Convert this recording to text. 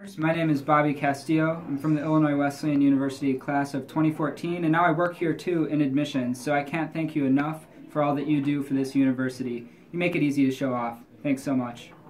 My name is Bobby Castillo. I'm from the Illinois Wesleyan University class of 2014, and now I work here too in admissions, so I can't thank you enough for all that you do for this university. You make it easy to show off. Thanks so much.